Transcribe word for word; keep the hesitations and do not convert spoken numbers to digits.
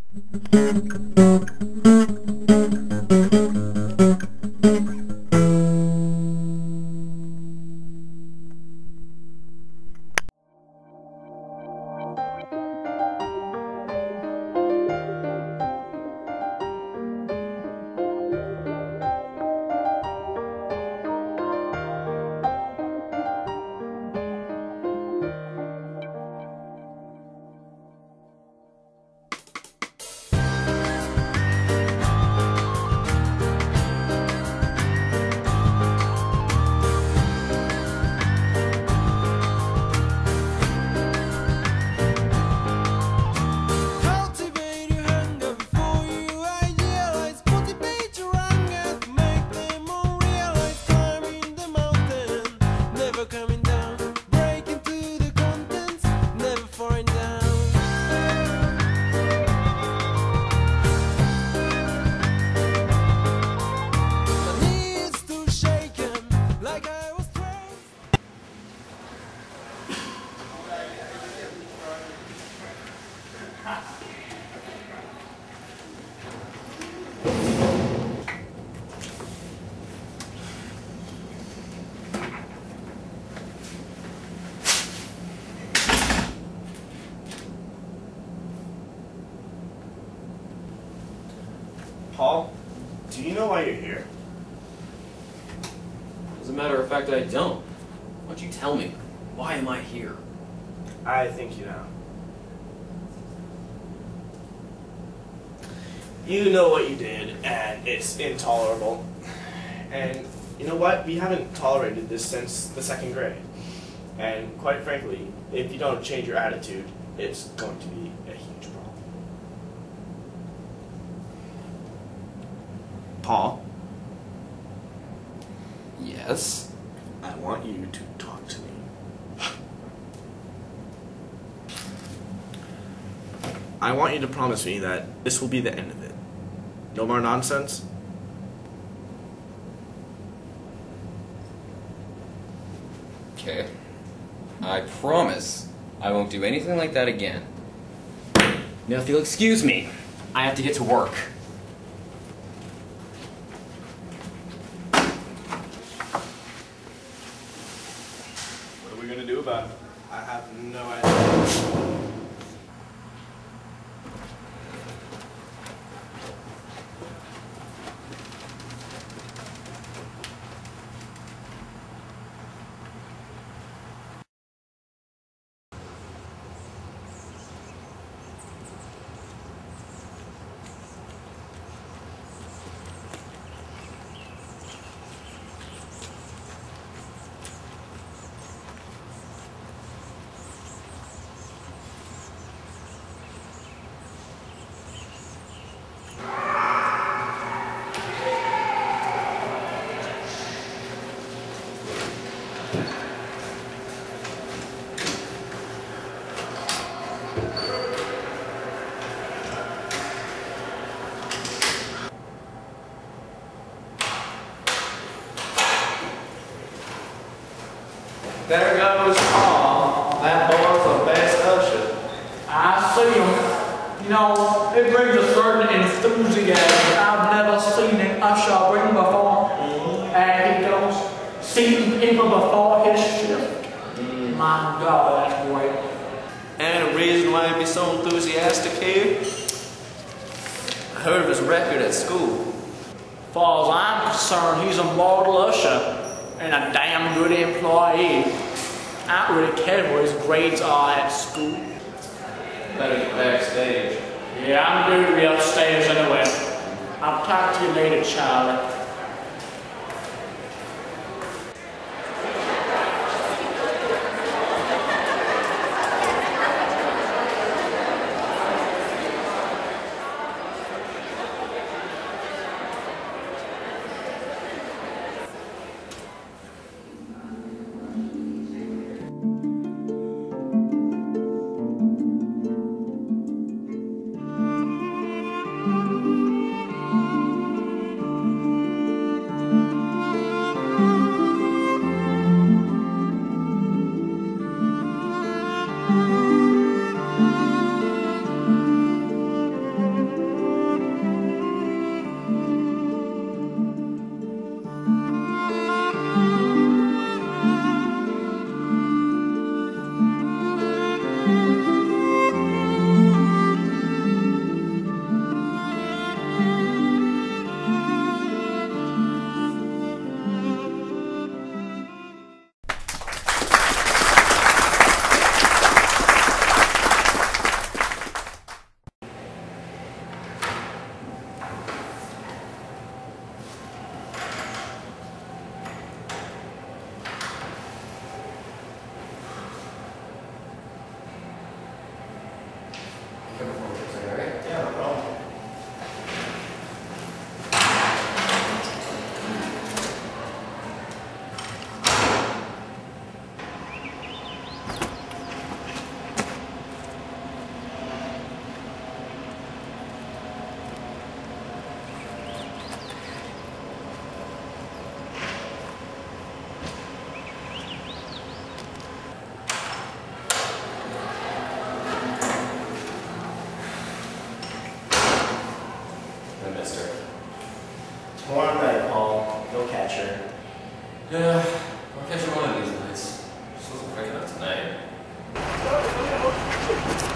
Paul, do you know why you're here? As a matter of fact, I don't. Why don't you tell me? Why am I here? I think you know. You know what you did, and it's intolerable. And you know what? We haven't tolerated this since the second grade. And quite frankly, if you don't change your attitude, it's going to be a huge problem. Paul? Yes? I want you to talk to me. I want you to promise me that this will be the end of it. No more nonsense? Okay. I promise I won't do anything like that again. Now if you'll excuse me, I have to get to work. What are we going to do about it? I have no idea. There goes Paul. That boy's the best usher. I see him. You know, it brings a certain enthusiasm I've never seen an usher bring before. Mm-hmm. And he goes seeing people before his shift. Mm. My God, that's great. And a reason why he'd be so enthusiastic here? I heard of his record at school. As far as I'm concerned, he's a model usher and a damn good employee. I don't really care what his grades are at school. Better get backstage. Yeah, I'm going to be upstairs anyway. I'll talk to you later, Charlie. catcher. Yeah, I'll catch you one of these nights. Just wasn't quick enough tonight.